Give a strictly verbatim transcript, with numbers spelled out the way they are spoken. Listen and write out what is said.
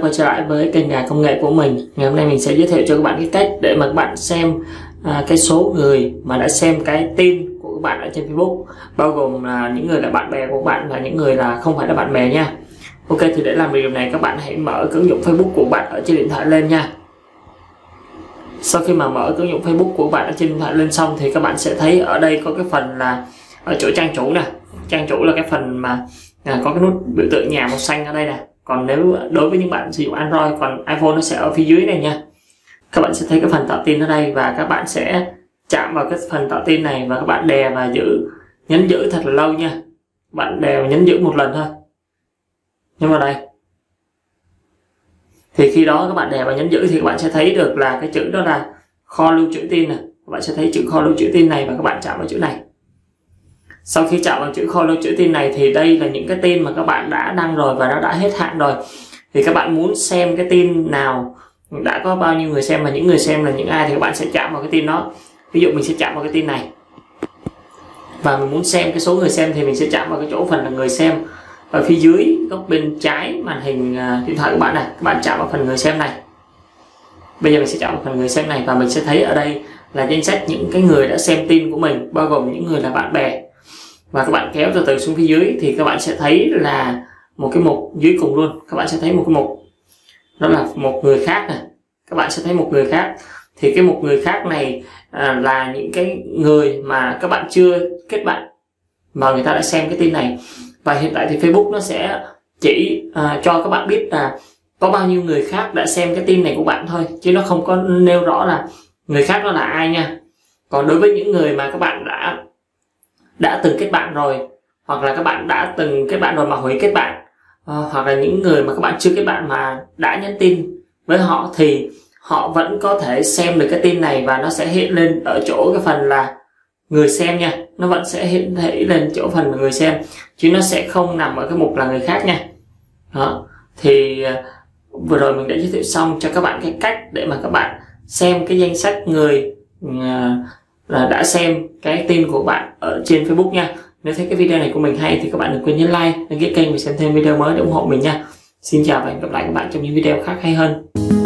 quay trở lại với kênh Gà Công Nghệ của mình. Ngày hôm nay mình sẽ giới thiệu cho các bạn cái cách để mà các bạn xem à, cái số người mà đã xem cái tin của các bạn ở trên Facebook, bao gồm là những người là bạn bè của bạn và những người là không phải là bạn bè nha. Ok, thì để làm điều này các bạn hãy mở ứng dụng Facebook của bạn ở trên điện thoại lên nha. Sau khi mà mở ứng dụng Facebook của bạn ở trên điện thoại lên xong thì các bạn sẽ thấy ở đây có cái phần là ở chỗ trang chủ nè. Trang chủ là cái phần mà à, có cái nút biểu tượng nhà màu xanh ở đây nè. Còn nếu đối với những bạn sử dụng Android, còn iPhone nó sẽ ở phía dưới này nha. Các bạn sẽ thấy cái phần tạo tin ở đây và các bạn sẽ chạm vào cái phần tạo tin này và các bạn đè và giữ, nhấn giữ thật là lâu nha. Bạn đè và nhấn giữ một lần thôi. Nhấn vào đây. Thì khi đó các bạn đè và nhấn giữ thì các bạn sẽ thấy được là cái chữ đó là kho lưu trữ tin này. Các bạn sẽ thấy chữ kho lưu trữ tin này và các bạn chạm vào chữ này. Sau khi chạm vào chữ kho lưu trữ tin này thì đây là những cái tin mà các bạn đã đăng rồi và nó đã hết hạn rồi. Thì các bạn muốn xem cái tin nào đã có bao nhiêu người xem và những người xem là những ai thì các bạn sẽ chạm vào cái tin đó. Ví dụ mình sẽ chạm vào cái tin này và mình muốn xem cái số người xem thì mình sẽ chạm vào cái chỗ phần là người xem ở phía dưới góc bên trái màn hình điện thoại của bạn này. Các bạn chạm vào phần người xem này. Bây giờ mình sẽ chạm vào phần người xem này và mình sẽ thấy ở đây là danh sách những cái người đã xem tin của mình, bao gồm những người là bạn bè. Và các bạn kéo từ từ xuống phía dưới thì các bạn sẽ thấy là một cái mục dưới cùng luôn. Các bạn sẽ thấy một cái mục đó là một người khác này. Các bạn sẽ thấy một người khác. Thì cái một người khác này à, là những cái người mà các bạn chưa kết bạn mà người ta đã xem cái tin này. Và hiện tại thì Facebook nó sẽ chỉ à, cho các bạn biết là có bao nhiêu người khác đã xem cái tin này của bạn thôi, chứ nó không có nêu rõ là người khác đó là ai nha. Còn đối với những người mà các bạn đã đã từng kết bạn rồi, hoặc là các bạn đã từng kết bạn rồi mà hủy kết bạn, à, hoặc là những người mà các bạn chưa kết bạn mà đã nhắn tin với họ thì họ vẫn có thể xem được cái tin này và nó sẽ hiện lên ở chỗ cái phần là người xem nha. Nó vẫn sẽ hiện thị lên chỗ phần là người xem chứ nó sẽ không nằm ở cái mục là người khác nha. Đó, thì vừa rồi mình đã giới thiệu xong cho các bạn cái cách để mà các bạn xem cái danh sách người là đã xem cái tin của bạn ở trên Facebook nha. Nếu thấy cái video này của mình hay thì các bạn đừng quên nhấn like, đăng ký kênh và xem thêm video mới để ủng hộ mình nha. Xin chào và hẹn gặp lại các bạn trong những video khác hay hơn.